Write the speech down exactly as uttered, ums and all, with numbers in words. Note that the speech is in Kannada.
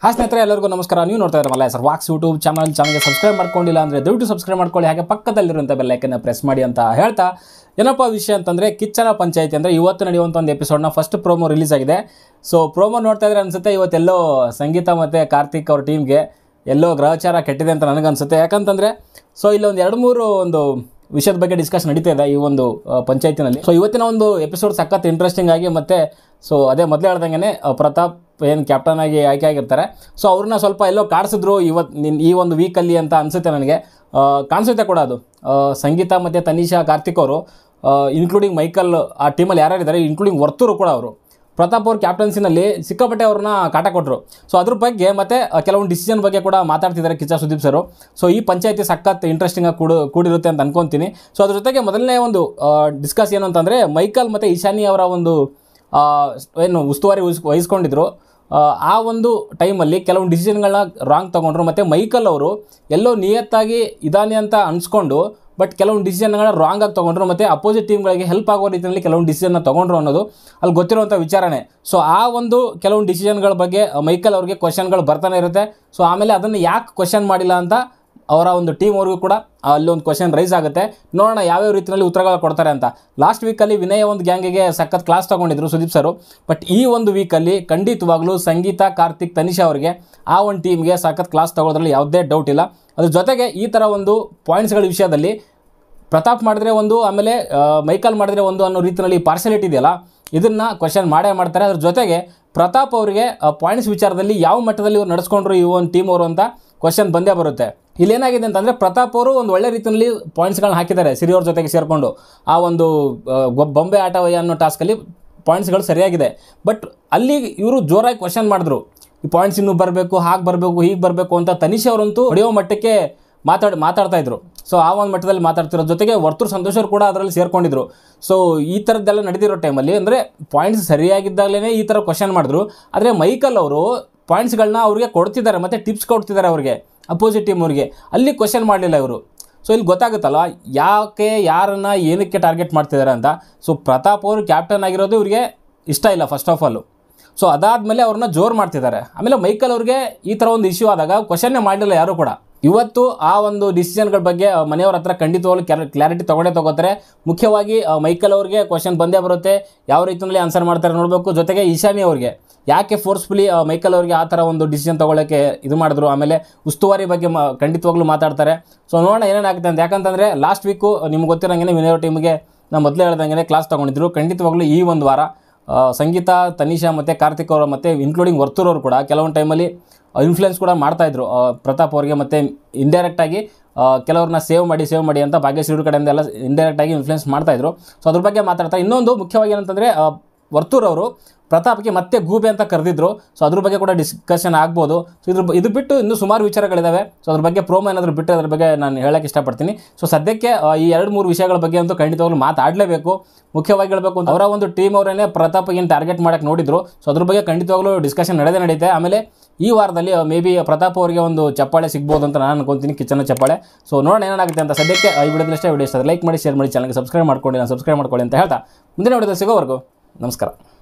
ಹಾಯ್ ಸ್ನೇಹಿತರೆ, ಎಲ್ಲರಿಗೂ ನಮಸ್ಕಾರ. ನೀವು ನೋಡ್ತಾ ಇರೋ Malla sir walks YouTube channel ಚಾನಲ್ಗೆ ಸಬ್ಸ್ಕ್ರೈಬ್ ಮಾಡ್ಕೊಂಡಿಲ್ಲ ಅಂದರೆ ದಯವಿಟ್ಟು ಸಬ್ಸ್ಕ್ರೈಬ್ ಮಾಡ್ಕೊಳ್ಳಿ. ಹಾಗೆ ಪಕ್ಕದಲ್ಲಿರುವಂಥ ಬೆಲ್ ಐಕನ್ನ ಪ್ರೆಸ್ ಮಾಡಿ ಅಂತ ಹೇಳ್ತಾ, ಏನಪ್ಪ ವಿಷಯ ಅಂತಂದರೆ ಕಿಚ್ಚನ ಪಂಚಾಯಿತಿ ಅಂದರೆ ಇವತ್ತು ನಡೆಯುವಂಥ ಒಂದು ಎಪಿಸೋಡ್ನ ಫಸ್ಟ್ ಪ್ರೋಮೋ ರಿಲೀಸ್ ಆಗಿದೆ. ಸೊ ಪ್ರೋಮೋ ನೋಡ್ತಾ ಇದ್ರೆ ಅನಿಸುತ್ತೆ ಇವತ್ತೆಲ್ಲೋ ಸಂಗೀತ ಮತ್ತು ಕಾರ್ತಿಕ್ ಅವ್ರ ಟೀಮ್ಗೆ ಎಲ್ಲೋ ಗ್ರಹಚಾರ ಕೆಟ್ಟಿದೆ ಅಂತ ನನಗನ್ಸುತ್ತೆ. ಯಾಕಂತಂದರೆ ಸೊ ಇಲ್ಲೊಂದು ಎರಡು ಮೂರು ಒಂದು ವಿಷಯದ ಬಗ್ಗೆ ಡಿಸ್ಕಷನ್ ನಡೀತಾ ಇದೆ ಈ ಒಂದು ಪಂಚಾಯತಿನಲ್ಲಿ. ಸೊ ಇವತ್ತಿನ ಒಂದು ಎಪಿಸೋಡ್ ಸಖತ್ ಇಂಟ್ರೆಸ್ಟಿಂಗ್ ಆಗಿ ಮತ್ತು ಸೊ ಅದೇ ಮೊದಲೇ ಹೇಳ್ದಂಗೆ ಪ್ರತಾಪ್ ಏನು ಕ್ಯಾಪ್ಟನ್ ಆಗಿ ಆಯ್ಕೆ ಆಗಿರ್ತಾರೆ. ಸೊ ಅವ್ರನ್ನ ಸ್ವಲ್ಪ ಎಲ್ಲೋ ಕಾಡಿಸಿದ್ರು ಇವತ್ತು ನಿನ್ನ ಈ ಒಂದು ವೀಕಲ್ಲಿ ಅಂತ ಅನಿಸುತ್ತೆ ನನಗೆ. ಕಾಣಿಸುತ್ತೆ ಕೂಡ ಅದು. ಸಂಗೀತ ಮತ್ತು ತನಿಷಾ, ಕಾರ್ತಿಕ್ ಅವರು ಇನ್ಕ್ಲೂಡಿಂಗ್ ಮೈಕಲ್ ಆ ಟೀಮಲ್ಲಿ ಯಾರ್ಯಾರಿದ್ದಾರೆ, ಇನ್ಕ್ಲೂಡಿಂಗ್ ವರ್ತೂರು ಕೂಡ ಅವರು ಪ್ರತಾಪ್ ಅವ್ರ ಕ್ಯಾಪ್ಟನ್ಸಿನಲ್ಲಿ ಸಿಕ್ಕಾಪಟ್ಟೆ ಅವ್ರನ್ನ ಕಾಟ ಕೊಟ್ಟರು. ಸೊ ಅದ್ರ ಬಗ್ಗೆ ಮತ್ತು ಕೆಲವೊಂದು ಡಿಸಿಷನ್ ಬಗ್ಗೆ ಕೂಡ ಮಾತಾಡ್ತಿದ್ದಾರೆ ಕಿಚ್ಚ ಸುದೀಪ್ ಸರು. ಸೊ ಈ ಪಂಚಾಯತಿ ಸಖತ್ ಇಂಟ್ರೆಸ್ಟಿಂಗಾಗಿ ಕೂಡು ಕೂಡಿರುತ್ತೆ ಅಂತ ಅನ್ಕೊತೀನಿ. ಸೊ ಅದ್ರ ಜೊತೆಗೆ ಮೊದಲನೇ ಒಂದು ಡಿಸ್ಕಸ್ ಏನು ಅಂತಂದರೆ, ಮೈಕಲ್ ಮತ್ತು ಈಶಾನಿ ಅವರ ಒಂದು ಏನು ಉಸ್ತುವಾರಿ ವಹಿಸ್ ವಹಿಸ್ಕೊಂಡಿದ್ರು ಆ ಒಂದು ಟೈಮಲ್ಲಿ ಕೆಲವೊಂದು ಡಿಸಿಷನ್ಗಳನ್ನ ರಾಂಗ್ ತೊಗೊಂಡ್ರು. ಮತ್ತು ಮೈಕಲ್ ಅವರು ಎಲ್ಲೋ ನಿಯತ್ತಾಗಿ ಇದಾನೆ ಅಂತ ಅನ್ಸ್ಕೊಂಡು ಬಟ್ ಕೆಲವೊಂದು ಡಿಸಿಷನ್ಗಳನ್ನ ರಾಂಗ್ ಆಗಿ ತೊಗೊಂಡ್ರು ಮತ್ತು ಅಪೋಸಿಟ್ ಟೀಮ್ಗಳಿಗೆ ಹೆಲ್ಪ್ ಆಗೋ ರೀತಿಯಲ್ಲಿ ಕೆಲವೊಂದು ಡಿಸಿಷನ್ನ ತೊಗೊಂಡ್ರು ಅನ್ನೋದು ಅಲ್ಲಿ ಗೊತ್ತಿರುವಂಥ ವಿಚಾರಣೆ. ಸೊ ಆ ಒಂದು ಕೆಲವೊಂದು ಡಿಸಿಷನ್ಗಳ ಬಗ್ಗೆ ಮೈಕಲ್ ಅವ್ರಿಗೆ ಕ್ವಶನ್ಗಳು ಬರ್ತಾನೆ ಇರುತ್ತೆ. ಸೊ ಆಮೇಲೆ ಅದನ್ನು ಯಾಕೆ ಕ್ವಶನ್ ಮಾಡಿಲ್ಲ ಅಂತ ಅವರ ಒಂದು ಟೀಮ್ ಅವ್ರಿಗೂ ಕೂಡ ಅಲ್ಲಿ ಒಂದು ಕ್ವಶನ್ ರೈಸ್ ಆಗುತ್ತೆ. ನೋಡೋಣ ಯಾವ್ಯಾವ ರೀತಿಯಲ್ಲಿ ಉತ್ತರಗಳು ಕೊಡ್ತಾರೆ ಅಂತ. ಲಾಸ್ಟ್ ವೀಕಲ್ಲಿ ವಿನಯ ಒಂದು ಗ್ಯಾಂಗಿಗೆ ಸಖತ್ ಕ್ಲಾಸ್ ತೊಗೊಂಡಿದ್ರು ಸುದೀಪ್ ಸರು. ಬಟ್ ಈ ಒಂದು ವೀಕಲ್ಲಿ ಖಂಡಿತವಾಗ್ಲೂ ಸಂಗೀತ, ಕಾರ್ತಿಕ್, ತನಿಷಾ ಅವರಿಗೆ ಆ ಒಂದು ಟೀಮ್ಗೆ ಸಖತ್ ಕ್ಲಾಸ್ ತೊಗೊಳೋದ್ರಲ್ಲಿ ಯಾವುದೇ ಡೌಟ್ ಇಲ್ಲ. ಅದ್ರ ಜೊತೆಗೆ ಈ ಥರ ಒಂದು ಪಾಯಿಂಟ್ಸ್ಗಳ ವಿಷಯದಲ್ಲಿ ಪ್ರತಾಪ್ ಮಾಡಿದ್ರೆ ಒಂದು, ಆಮೇಲೆ ಮೈಕಲ್ ಮಾಡಿದ್ರೆ ಒಂದು ಅನ್ನೋ ರೀತಿಯಲ್ಲಿ ಪಾರ್ಶಾಲಿಟಿ ಇದೆಯಲ್ಲ, ಇದನ್ನು ಕ್ವಶನ್ ಮಾಡೇ ಮಾಡ್ತಾರೆ. ಅದ್ರ ಜೊತೆಗೆ ಪ್ರತಾಪ್ ಅವರಿಗೆ ಪಾಯಿಂಟ್ಸ್ ವಿಚಾರದಲ್ಲಿ ಯಾವ ಮಟ್ಟದಲ್ಲಿ ಇವ್ರು ನಡೆಸ್ಕೊಂಡ್ರು ಈ ಒಂದು ಟೀಮ್ ಅವರು ಅಂತ ಕ್ವಶನ್ ಬಂದೇ ಬರುತ್ತೆ. ಇಲ್ಲೇನಾಗಿದೆ ಅಂತಂದರೆ, ಪ್ರತಾಪ್ ಅವರು ಒಂದು ಒಳ್ಳೆ ರೀತಿಯಲ್ಲಿ ಪಾಯಿಂಟ್ಸ್ಗಳನ್ನ ಹಾಕಿದ್ದಾರೆ ಸಿರಿಯವ್ರ ಜೊತೆಗೆ ಸೇರಿಕೊಂಡು. ಆ ಒಂದು ಬೊಂಬೆ ಆಟವಯ್ಯ ಅನ್ನೋ ಟಾಸ್ಕಲ್ಲಿ ಪಾಯಿಂಟ್ಸ್ಗಳು ಸರಿಯಾಗಿದೆ. ಬಟ್ ಅಲ್ಲಿ ಇವರು ಜೋರಾಗಿ ಕ್ವಶನ್ ಮಾಡಿದ್ರು, ಈ ಪಾಯಿಂಟ್ಸ್ ಇನ್ನೂ ಬರಬೇಕು, ಹಾಗೆ ಬರಬೇಕು, ಹೀಗೆ ಬರಬೇಕು ಅಂತ. ತನಿಷಾ ಅವರಂತೂ ಹೊಡೆಯೋ ಮಟ್ಟಕ್ಕೆ ಮಾತಾಡಿ ಮಾತಾಡ್ತಾ ಇದ್ರು. ಸೊ ಆ ಒಂದು ಮಟ್ಟದಲ್ಲಿ ಮಾತಾಡ್ತಿರೋ ಜೊತೆಗೆ ವರ್ತೂರು ಸಂತೋಷ್ ಅವರು ಕೂಡ ಅದರಲ್ಲಿ ಸೇರ್ಕೊಂಡಿದ್ರು. ಸೊ ಈ ಥರದ್ದೆಲ್ಲ ನಡೆದಿರೋ ಟೈಮಲ್ಲಿ ಅಂದರೆ ಪಾಯಿಂಟ್ಸ್ ಸರಿಯಾಗಿದ್ದಾಗಲೇ ಈ ಥರ ಕ್ವಶನ್ ಮಾಡಿದ್ರು. ಆದರೆ ಮೈಕಲ್ ಅವರು ಪಾಯಿಂಟ್ಸ್ಗಳನ್ನ ಅವ್ರಿಗೆ ಕೊಡ್ತಿದ್ದಾರೆ ಮತ್ತು ಟಿಪ್ಸ್ ಕೊಡ್ತಿದ್ದಾರೆ ಅವ್ರಿಗೆ, ಅಪೋಸಿಟ್ ಟೀಮ್ ಅವ್ರಿಗೆ. ಅಲ್ಲಿ ಕ್ವಶನ್ ಮಾಡಲಿಲ್ಲ ಇವರು. ಸೊ ಇಲ್ಲಿ ಗೊತ್ತಾಗುತ್ತಲ್ಲ ಯಾಕೆ ಯಾರನ್ನು ಏನಕ್ಕೆ ಟಾರ್ಗೆಟ್ ಮಾಡ್ತಿದ್ದಾರೆ ಅಂತ. ಸೊ ಪ್ರತಾಪ್ ಅವರು ಕ್ಯಾಪ್ಟನ್ ಆಗಿರೋದು ಇವ್ರಿಗೆ ಇಷ್ಟ ಇಲ್ಲ ಫಸ್ಟ್ ಆಫ್ ಆಲು. ಸೊ ಅದಾದಮೇಲೆ ಅವ್ರನ್ನ ಜೋರು ಮಾಡ್ತಿದ್ದಾರೆ. ಆಮೇಲೆ ಮೈಕಲ್ ಅವ್ರಿಗೆ ಈ ಥರ ಒಂದು ಇಶ್ಯೂ ಆದಾಗ ಕ್ವಶನ್ನೇ ಮಾಡಲಿಲ್ಲ ಯಾರೂ ಕೂಡ. ಇವತ್ತು ಆ ಒಂದು ಡಿಸಿಷನ್ಗಳ ಬಗ್ಗೆ ಮನೆಯವ್ರ ಹತ್ರ ಖಂಡಿತವಾಗ್ಲೂ ಕ್ಲಾರಿಟಿ ತೊಗೊಂಡೇ ತೊಗೋತಾರೆ. ಮುಖ್ಯವಾಗಿ ಮೈಕಲ್ ಅವ್ರಿಗೆ ಕ್ವಶನ್ ಬಂದೇ ಬರುತ್ತೆ, ಯಾವ ರೀತಿಯಲ್ಲಿ ಆನ್ಸರ್ ಮಾಡ್ತಾರೆ ನೋಡಬೇಕು. ಜೊತೆಗೆ ಈಶಾನಿ ಅವ್ರಿಗೆ ಯಾಕೆ ಫೋರ್ಸ್ಫುಲಿ ಮೈಕಲ್ ಅವ್ರಿಗೆ ಆ ಥರ ಒಂದು ಡಿಸಿಷನ್ ತೊಗೊಳ್ಳೋಕ್ಕೆ ಇದು ಮಾಡಿದ್ರು. ಆಮೇಲೆ ಉಸ್ತುವಾರಿ ಬಗ್ಗೆ ಮ ಖಂಡಿತವಾಗ್ಲೂ ಮಾತಾಡ್ತಾರೆ. ಸೊ ನೋಡೋಣ ಏನೇನಾಗುತ್ತೆ ಅಂತ. ಯಾಕಂತಂದರೆ ಲಾಸ್ಟ್ ವೀಕು ನಿಮ್ಗೆ ಗೊತ್ತಿರೋಂಗೆ ವಿನಯ್ ಟೀಮ್ಗೆ ನಾನು ಮೊದಲೇ ಹೇಳ್ದಂಗೆ ಕ್ಲಾಸ್ ತೊಗೊಂಡಿದ್ರು. ಖಂಡಿತವಾಗ್ಲೂ ಈ ಒಂದು ವಾರ ಸಂಗೀತ, ತನಿಷಾ ಮತ್ತು ಕಾರ್ತಿಕ್ ಅವರು ಮತ್ತು ಇನ್ಕ್ಲೂಡಿಂಗ್ ವರ್ತೂರ್ ಅವರು ಕೂಡ ಕೆಲವೊಂದು ಟೈಮಲ್ಲಿ ಇನ್ಫ್ಲುಯೆನ್ಸ್ ಕೂಡ ಮಾಡ್ತಾಯಿದ್ರು ಪ್ರತಾಪ್ ಅವ್ರಿಗೆ. ಮತ್ತು ಇಂಡೈರೆಕ್ಟಾಗಿ ಕೆಲವ್ರನ್ನ ಸೇವ್ ಮಾಡಿ ಸೇವ್ ಮಾಡಿ ಅಂತ ಭಾಗ್ಯಶ್ರೀ ಕಡೆಯಿಂದ ಎಲ್ಲ ಇಂಡೈರೆಕ್ಟಾಗಿ ಇನ್ಫ್ಲುಯೆನ್ಸ್ ಮಾಡ್ತಾಯಿದ್ರು. ಸೊ ಅದ್ರ ಬಗ್ಗೆ ಮಾತಾಡ್ತಾರೆ. ಇನ್ನೊಂದು ಮುಖ್ಯವಾಗಿ ಏನಂತಂದರೆ, ವರ್ತೂರ್ ಅವರು ಪ್ರತಾಪ್ಗೆ ಮತ್ತೆ ಗೂಬೆ ಅಂತ ಕರೆದಿದ್ರು. ಸೊ ಅದ್ರ ಬಗ್ಗೆ ಕೂಡ ಡಿಸ್ಕಷನ್ ಆಗ್ಬೋದು. ಸೊ ಇದ್ರ ಇದು ಬಿಟ್ಟು ಇನ್ನೂ ಸುಮಾರು ವಿಚಾರಗಳಿದ್ದಾವೆ. ಸೊ ಅದ್ರ ಬಗ್ಗೆ ಪ್ರೋಮೋ ಏನಾದರೂ ಬಿಟ್ಟು ಅದ್ರ ಬಗ್ಗೆ ನಾನು ಹೇಳೋಕ್ಕೆ ಇಷ್ಟಪಡ್ತೀನಿ. ಸೊ ಸದ್ಯಕ್ಕೆ ಈ ಎರಡು ಮೂರು ವಿಷಯಗಳ ಬಗ್ಗೆ ಅಂತೂ ಖಂಡಿತವಾಗ್ಲೂ ಮಾತಾಡಲೇಬೇಕು. ಮುಖ್ಯವಾಗಿ ಹೇಳಬೇಕು ಅಂತ ಅವರ ಒಂದು ಟೀಮ್ ಅವರೇನೆ ಪ್ರತಾಪ್ಗೆ ಏನು ಟಾರ್ಗೆಟ್ ಮಾಡೋಕ್ಕೆ ನೋಡಿದ್ರು. ಸೊ ಅದ್ರ ಬಗ್ಗೆ ಖಂಡಿತವಾಗ್ಲೂ ಡಿಸ್ಕಷನ್ ನಡೆದೇ ನಡೀತೆ. ಆಮೇಲೆ ಈ ವಾರದಲ್ಲಿ ಮೇ ಬಿ ಪ್ರತಾಪ್ ಅವರಿಗೆ ಒಂದು ಚಪ್ಪಾಳೆ ಸಿಗ್ಬೋದು ಅಂತ ನಾನು ಅನ್ಕೊತೀನಿ, ಕಿಚ್ಚನ ಚಪ್ಪಾಳೆ. ಸೊ ನೋಡೋಣ ಏನಾಗುತ್ತೆ ಅಂತ. ಸದ್ಯಕ್ಕೆ ಈ ವಿಡಿಯೋದಲ್ಲಷ್ಟೇ. ವಿಡಿಯೋ ಇಷ್ಟ ಲೈಕ್ ಮಾಡಿ, ಶೇರ್ ಮಾಡಿ, ಚಾನಲ್ಗೆ ಸಬ್ಸ್ಕ್ರೈಬ್ ಮಾಡ್ಕೊಳ್ಳಿ, ನಾನು ಸಬ್ಸ್ಕ್ರೈಬ್ ಮಾಡ್ಕೊಳ್ಳಿ ಅಂತ ಹೇಳ್ತಾ ಮುಂದಿನ ವಿಡಿಯೋದಲ್ಲಿ ಸಿಗೋವರೆಗೂ ನಮಸ್ಕಾರ.